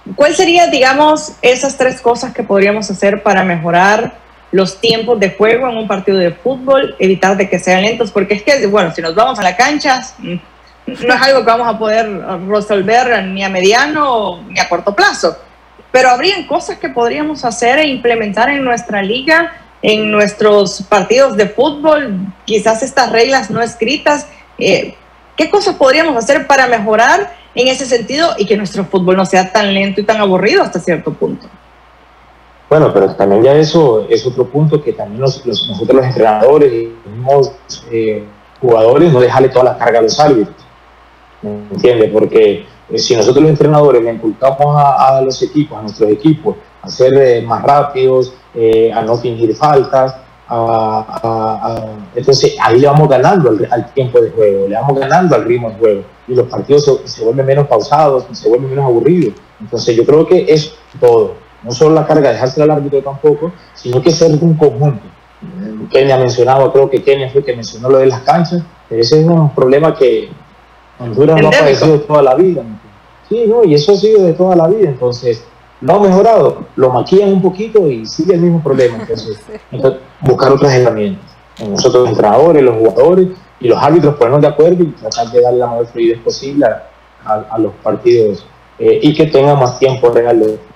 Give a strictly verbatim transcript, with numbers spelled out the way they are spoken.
¿Cuál sería, digamos, esas tres cosas que podríamos hacer para mejorar los tiempos de juego en un partido de fútbol, evitar de que sean lentos? Porque es que, bueno, si nos vamos a la cancha, no es algo que vamos a poder resolver ni a mediano ni a corto plazo. Pero habrían cosas que podríamos hacer e implementar en nuestra liga, en nuestros partidos de fútbol, quizás estas reglas no escritas. Eh, ¿Qué cosas podríamos hacer para mejorar en ese sentido y que nuestro fútbol no sea tan lento y tan aburrido hasta cierto punto? Bueno, pero también ya eso es otro punto que también los, los, nosotros los entrenadores y los mismos eh, jugadores no dejarle toda la carga a los árbitros. ¿Me entiendes? Porque eh, si nosotros los entrenadores le inculcamos a, a los equipos, a nuestros equipos, a ser eh, más rápidos, eh, a no fingir faltas, a, a, a, entonces ahí le vamos ganando al, al tiempo de juego, le vamos ganando al ritmo de juego y los partidos se, se vuelven menos pausados, se vuelven menos aburridos. Entonces yo creo que es todo, no solo la carga de dejársela al árbitro tampoco, sino que ser un conjunto. Kenia ha mencionado, creo que Kenia fue que mencionó lo de las canchas, pero ese es un problema que Honduras no ha padecido toda la vida. Sí, no, y eso ha sido de toda la vida, entonces lo ha mejorado, lo maquillan un poquito y sigue el mismo problema. Entonces, sí. entonces buscar otras herramientas. Nosotros, los entrenadores, los jugadores y los árbitros, ponernos de acuerdo y tratar de darle la mayor fluidez posible a, a, a los partidos eh, y que tengan más tiempo real de